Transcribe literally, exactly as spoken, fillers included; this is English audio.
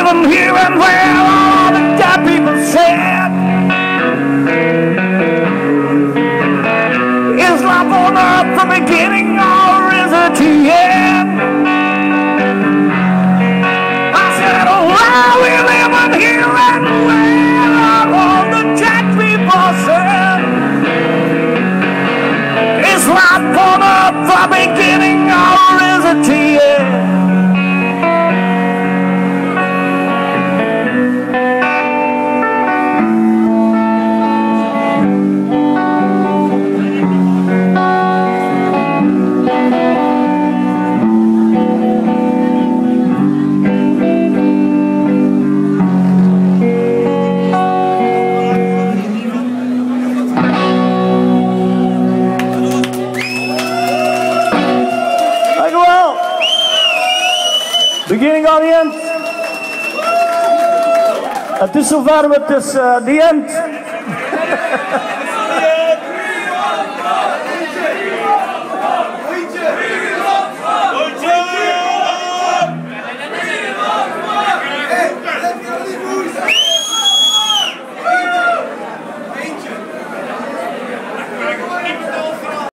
living here and where all the dead people said is life on earth the beginning or is it the end? I said, oh, while we living here and where all the dead people said is life on earth the beginning or is it the end? Beginning audience, het is zover met dus, uh, the end.